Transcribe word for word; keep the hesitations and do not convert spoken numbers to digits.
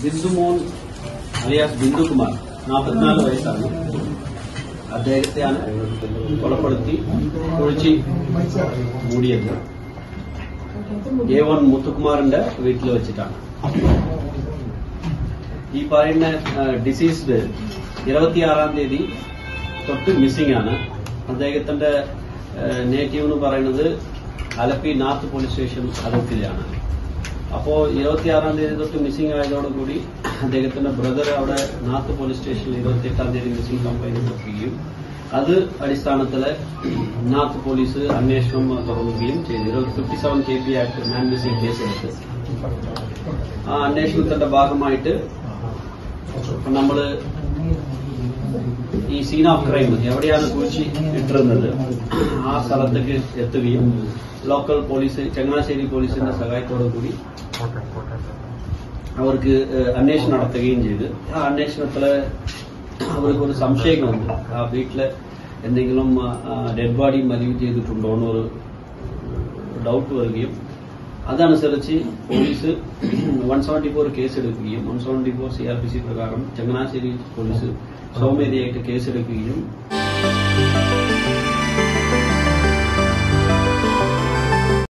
ബിന്ദുമോൻ alias Bindukumar നാൽപ്പത്തിനാല് വയസ്സാണ്. അദ്ദേഹത്തെയാണ് കൊലപ്പെടുത്തി കുഴിച്ച് മൂടിയത്. എ വൺ മുത്തുകുമാറിന്റെ വീട്ടിൽ വെച്ചിട്ടാണ്. ഈ പറയുന്ന ഡിസീസ്ഡ് ഇരുപത്തിയാറാം തീയതി തൊട്ട് മിസ്സിംഗ് ആണ്. അദ്ദേഹത്തിന്റെ നേറ്റീവ് എന്ന് പറയുന്നത് അലപ്പി നാർത്ത് പോലീസ് സ്റ്റേഷൻ അതിർത്തിയിലാണ്. അപ്പോ ഇരുപത്തിയാറാം തീയതി തൊട്ട് മിസ്സിംഗ് ആയതോടുകൂടി അദ്ദേഹത്തിന്റെ ബ്രദർ അവിടെ നാർത്ത് പോലീസ് സ്റ്റേഷനിൽ ഇരുപത്തിയെട്ടാം തീയതി മിസ്സിംഗ് കംപ്ലൈന്റ് കൊടുക്കുകയും അത് അടിസ്ഥാനത്തില് നാർത്ത് പോലീസ് അന്വേഷണം തുടങ്ങുകയും ചെയ്തു. Fifty seven K P act man missing കേസെടുത്ത് ആ അന്വേഷണത്തിന്റെ ഭാഗമായിട്ട് നമ്മള് ഈ സീൻ ഓഫ് ക്രൈം എവിടെയാണ് കുഴിച്ച് ഇട്ടിരുന്നത് ആ സ്ഥലത്തേക്ക് എത്തുകയും ലോക്കൽ പോലീസ് ചങ്ങനാശ്ശേരി പോലീസിന്റെ സഹായത്തോടുകൂടി അവർക്ക് അന്വേഷണം നടത്തുകയും ചെയ്ത് ആ അന്വേഷണത്തില് അവർക്ക് ഒരു സംശയം വന്നു. ആ വീട്ടില് എന്തെങ്കിലും ഡെഡ് ബോഡി മലീവ് ചെയ്തിട്ടുണ്ടോ എന്നൊരു ഡൌട്ട് വരികയും അതനുസരിച്ച് പോലീസ് വൺ സെവന്റി ഫോർ കേസെടുക്കുകയും one seventy four C R P C പ്രകാരം ചങ്ങനാശ്ശേരി പോലീസ് സ്വമേധയായിട്ട് കേസെടുക്കുകയും